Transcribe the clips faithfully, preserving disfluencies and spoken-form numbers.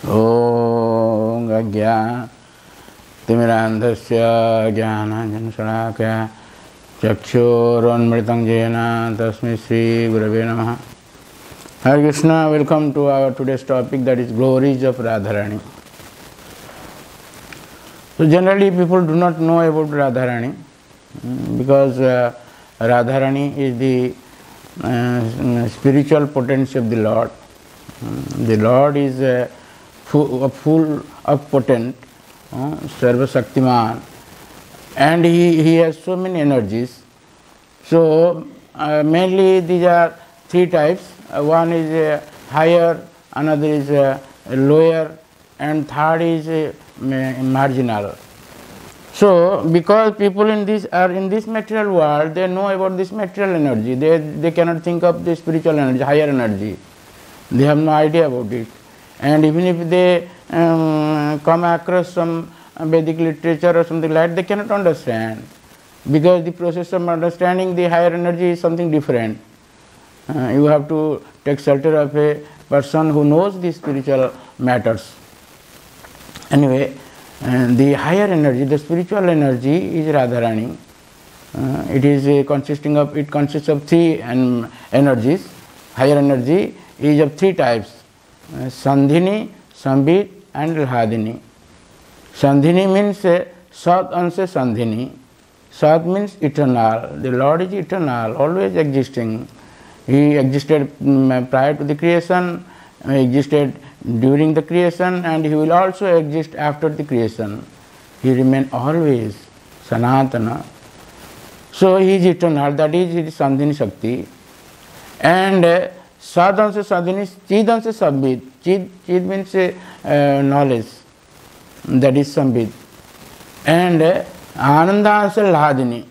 ॐ अज्ञानतिमिरान्धस्य ज्ञानाञ्जनशलाकया चक्षुरुन्मिलितं येन तस्मै श्रीगुरवे नमः. Hare Krishna, welcome to our today's topic, that is glories of Radharani. So generally people do not know about Radharani because uh, Radharani is the uh, spiritual potency of the Lord. The Lord is uh, full, full of potent, uh, Sarva Shaktiman, and he, he has so many energies. So uh, mainly these are three types. Uh, one is uh, higher, another is uh, lower, and third is uh, marginal. So because people in this are in this material world, they know about this material energy. They they cannot think of the spiritual energy, higher energy. They have no idea about it. And even if they um, come across some Vedic literature or something like that, they cannot understand, because the process of understanding the higher energy is something different. Uh, you have to take shelter of a person who knows the spiritual matters. Anyway, uh, the higher energy, the spiritual energy is Radharani. Uh, it is uh, consisting of, it consists of three um, energies. Higher energy is of three types: uh, Sandhini, Sambit, and Lahadini. Sandhini means uh, Sat Anshe Sandhini. Sat means eternal. The Lord is eternal, always existing. He existed um, prior to the creation, uh, existed during the creation, and he will also exist after the creation. He remains always Sanatana. So he is eternal, that is his Sandhini Shakti. And uh, Sadhansha Sadhini, Chidansha Sambit. Chid, Chid means uh, knowledge, that is Sambit. And uh, Anandansha Lahadini.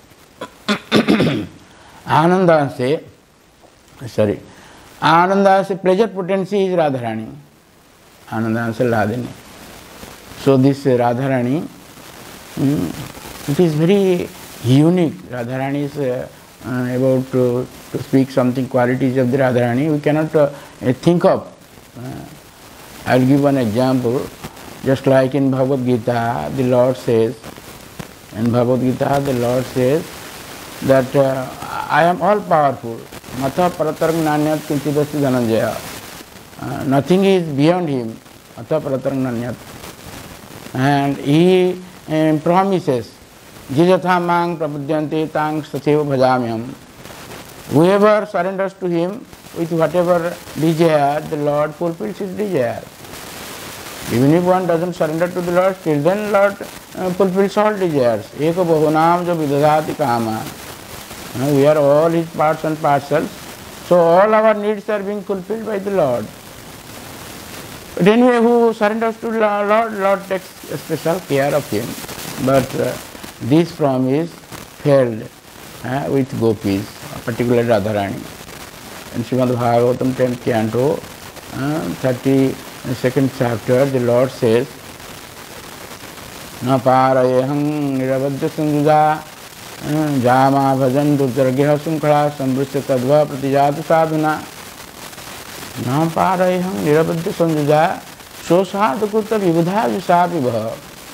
Anandansha, sorry, Anandansha pleasure potency is Radharani. Anandansha Lahadini. So this uh, Radharani, um, it is very unique. Radharani is uh, uh, about to, to speak something qualities of the Radharani we cannot uh, think of. Uh, I will give one example. Just like in Bhagavad Gita, the Lord says, in Bhagavad Gita, the Lord says that uh, I am all powerful. Matha paratarang nanyat kinchidasti dhananjaya. Uh, nothing is beyond him. Matha paratarang nanyat. And he um, promises, Jijatha mang prapadyante tang satseva bhajamyam. Whoever surrenders to him with whatever desire, the Lord fulfills his desire. Even if one doesn't surrender to the Lord, still then Lord uh, fulfills all desires. Eka bahunam jo vidadati kama. Uh, we are all his parts and parcels, so all our needs are being fulfilled by the Lord. But anyway, who surrenders to the Lord, Lord takes special care of him. But uh, this promise failed uh, with gopis, particularly Radharani. In Srimad Bhagavatam tenth canto, uh, thirty-second chapter, the Lord says, Na parayeham nirabadya sanjuja jama bhajan durjargya sunkhala sambrusya tadva pratijatu sadhuna. Na parayeham nirabadya sanjuja so sadhukuta vibudha visabhibha.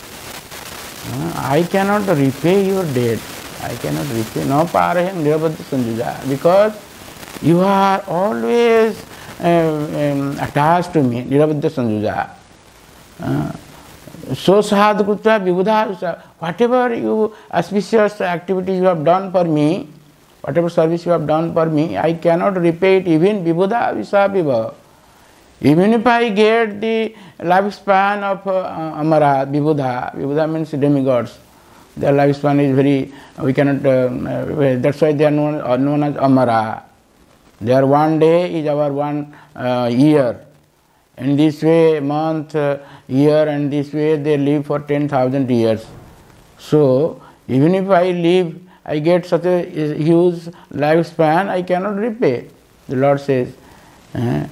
I cannot repay your debt. I cannot repay. Na parayeham nirabadya sanjuja. Because you are always uh, um, attached to me, Nirabadya Sanjuja. Uh, so sadhukruta vibudha, whatever you auspicious activity you have done for me, whatever service you have done for me, I cannot repay it even vibudha visabhiva. Even if I get the lifespan of uh, Amara, vibudha, vibudha means demigods. Their lifespan is very, we cannot, uh, that's why they are known, are known as Amara. Their one day is our one uh, year. In this way, month, uh, year, and this way they live for ten thousand years. So, even if I live, I get such a huge lifespan, I cannot repay. The Lord says, I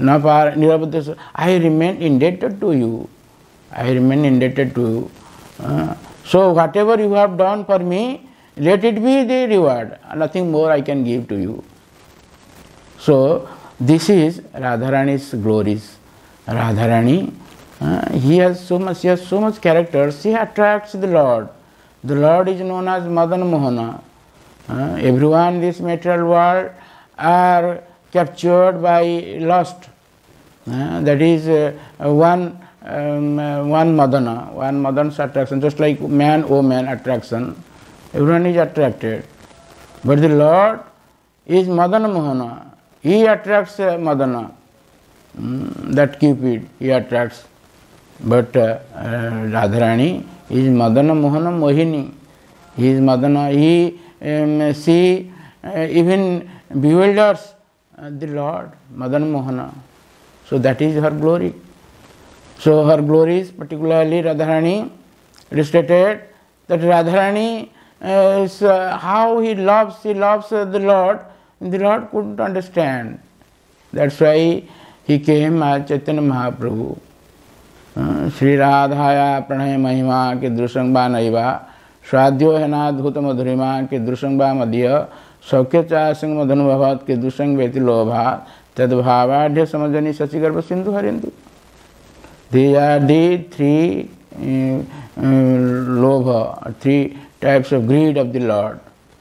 remain indebted to you. I remain indebted to you. Uh, so, whatever you have done for me, let it be the reward. Nothing more I can give to you. So, this is Radharani's glories. Radharani, uh, he has so much, she has so much character, she attracts the Lord. The Lord is known as Madan Mohana. Uh, everyone in this material world are captured by lust. Uh, that is uh, one um, uh, one Madana, one Madan's attraction, just like man, woman attraction. Everyone is attracted. But the Lord is Madana Mohana. He attracts uh, Madana. Mm, that Cupid, he attracts. But uh, uh, Radharani is Madana Mohana Mohini. He is Madana. He um, she uh, even bewilders uh, the Lord, Madana Mohana. So that is her glory. So her glories, particularly Radharani, it is stated that Radharani uh, is uh, how he loves, he loves uh, the Lord. The Lord couldn't understand. That's why he came as Chaitanya Mahaprabhu. Sri Radhaya Pranaya Mahima ke Drusangba Naiva Swadhyo Henadhuta Madhurima ke Drusangba Madhya Saukya Chasang Madhanubhavat ke Drusang Veti Lobha Tadbhavadhya Samajani Sachigarva Sindhu Harindu. These are the three uh, uh, lobha, three types of greed of the Lord.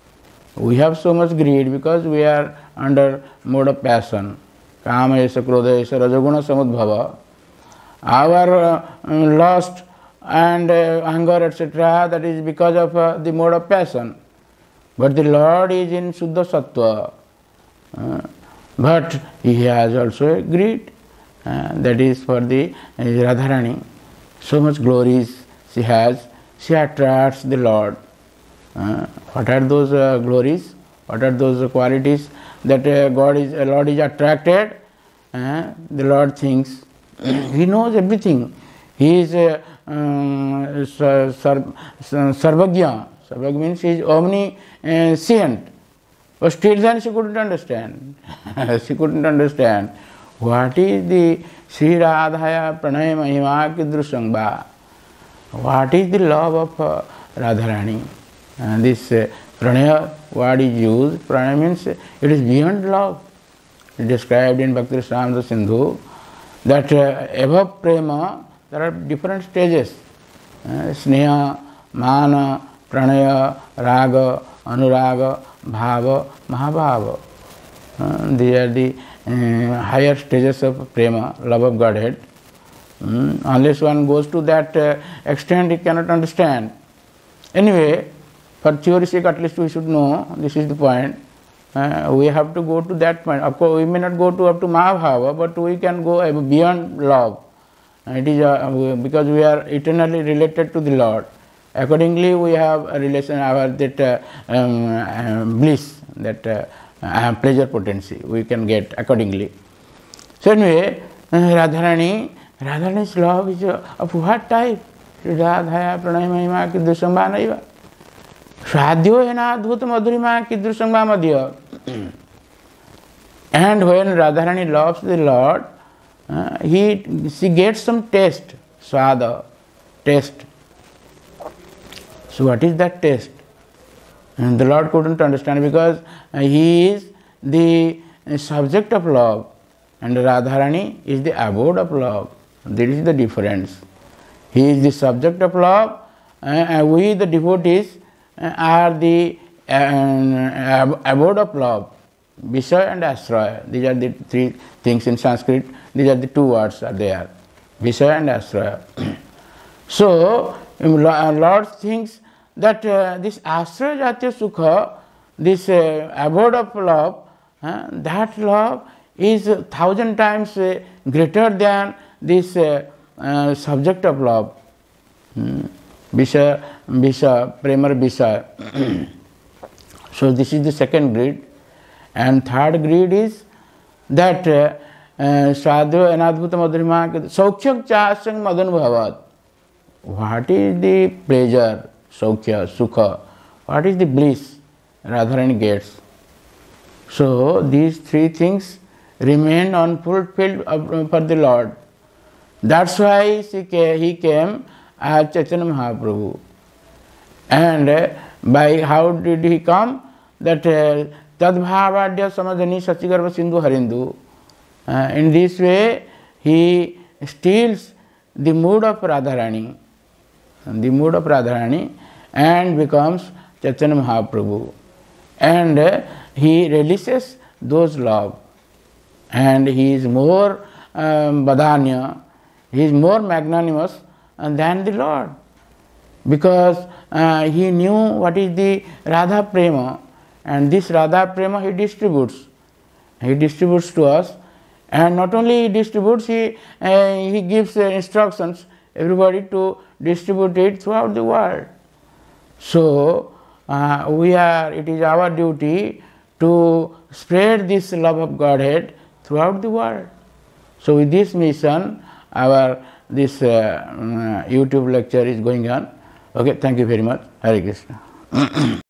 We have so much greed because we are under mode of passion. Kama esa, krodha esa, rajaguna samudbhava. Our uh, lust and uh, anger, et cetera, that is because of uh, the mode of passion. But the Lord is in Suddha Sattva. Uh, but He has also a greed. Uh, that is for the uh, Radharani. So much glories she has. She attracts the Lord. Uh, what are those uh, glories? What are those qualities that uh, God is, uh, Lord is attracted? Uh, the Lord thinks. He knows everything. He is uh, um, Sarvagya. Sarvagya means he is omniscient. But still then she couldn't understand. She couldn't understand. What is the Sri Radhaya Pranaya Mahima Kidrusangba? What is the love of uh, Radharani? And this uh, Pranaya word is used. Pranaya means uh, it is beyond love. It is described in Bhakti Rasamrita Sindhu that uh, above prema there are different stages. Uh, Sneha, Mana, Pranaya, Raga, Anuraga, Bhava, Mahabhava. Uh, these are the uh, higher stages of prema, love of Godhead. Mm, unless one goes to that uh, extent, he cannot understand. Anyway, for theory's sake, at least we should know, this is the point. Uh, we have to go to that point. Of course, we may not go to up to Mahabhava, but we can go beyond love. Uh, it is uh, because we are eternally related to the Lord. Accordingly, we have a relation, our that uh, um, uh, bliss, that uh, uh, pleasure potency we can get accordingly. So anyway, uh, Radharani, Radharani's love is uh, of what type? Radhaya Pranaya Mahima Kidrusangba Naiva. Swadhyo Henadhuta Madhurima Kidrusangba Madhya. And when Radharani loves the Lord, uh, he she gets some taste, swada, taste. So what is that taste? And the Lord couldn't understand because uh, he is the subject of love and Radharani is the abode of love. There is the difference. He is the subject of love uh, and we the devotees uh, are the uh, abode of love. Vishaya and Ashraya. These are the three things in Sanskrit. These are the two words are there. Vishaya and Ashraya. So, Lord thinks that uh, this Ashraya Jatya Sukha, this uh, abode of love, uh, that love is a thousand times uh, greater than this uh, uh, subject of love. Hmm. Vishaya, Vishaya, Premar Vishaya. So, this is the second greed. And third greed is that Sadhya Anadbhuta Madhurima Saukyak Chasang Madan Bhavat. What is the pleasure, Saukya, Sukha? What is the bliss Radharani gets? So these three things remain unfulfilled for the Lord. That's why he came as Chaitanya Mahaprabhu. And by how did he come? That uh, Tadbhavadya Samadhani Sachigarva Sindhu Harindu. Uh, in this way, he steals the mood of Radharani, the mood of Radharani, and becomes Chaitanya Mahaprabhu. And uh, he releases those love, and he is more um, Badanya, he is more magnanimous than the Lord, because uh, he knew what is the Radha Prema, and this Radha Prema he distributes. He distributes to us, and not only he distributes, he, uh, he gives uh, instructions everybody to distribute it throughout the world. So uh, we are, it is our duty to spread this love of Godhead throughout the world. So with this mission, our this uh, um, YouTube lecture is going on. Okay, thank you very much. Hare Krishna.